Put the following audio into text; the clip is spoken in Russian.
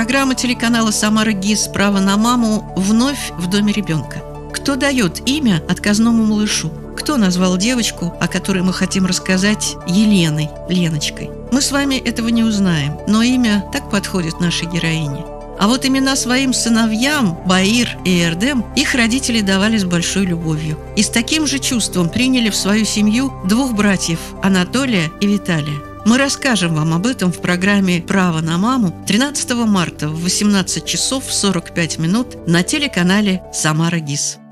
Программа телеканала «Самара ГИС. Право на маму» вновь в доме ребенка. Кто дает имя отказному малышу? Кто назвал девочку, о которой мы хотим рассказать, Еленой, Леночкой? Мы с вами этого не узнаем, но имя так подходит нашей героине. А вот имена своим сыновьям, Баир и Эрдем, их родители давали с большой любовью. И с таким же чувством приняли в свою семью двух братьев, Анатолия и Виталия. Мы расскажем вам об этом в программе «Право на маму» 13 марта в 18 часов 45 минут на телеканале «Самара ГИС».